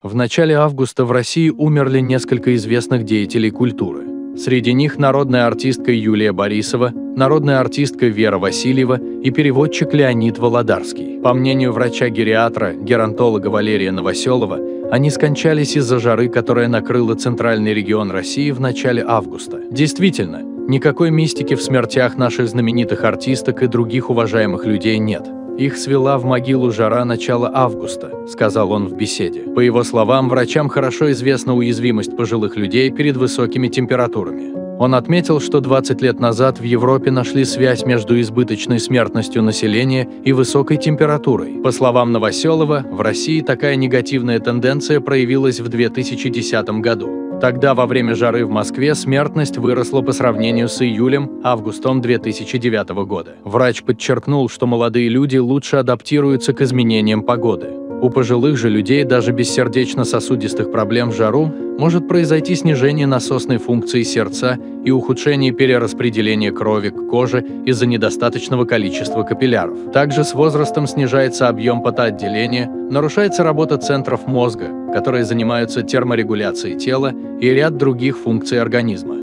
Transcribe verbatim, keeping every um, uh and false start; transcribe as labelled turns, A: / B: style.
A: В начале августа в России умерли несколько известных деятелей культуры. Среди них народная артистка Юлия Борисова, народная артистка Вера Васильева и переводчик Леонид Володарский. По мнению врача-гериатра, геронтолога Валерия Новоселова, они скончались из-за жары, которая накрыла центральный регион России в начале августа. Действительно, никакой мистики в смертях наших знаменитых артисток и других уважаемых людей нет. Их свела в могилу жара начала августа, сказал он в беседе. По его словам, врачам хорошо известна уязвимость пожилых людей перед высокими температурами. Он отметил, что двадцать лет назад в Европе нашли связь между избыточной смертностью населения и высокой температурой. По словам Новоселова, в России такая негативная тенденция проявилась в две тысячи десятом году. Тогда во время жары в Москве смертность выросла по сравнению с июлем-августом две тысячи девятого года. Врач подчеркнул, что молодые люди лучше адаптируются к изменениям погоды. У пожилых же людей даже без сердечно-сосудистых проблем в жару может произойти снижение насосной функции сердца и ухудшение перераспределения крови к коже из-за недостаточного количества капилляров. Также с возрастом снижается объем потоотделения, нарушается работа центров мозга, которые занимаются терморегуляцией тела, и ряд других функций организма.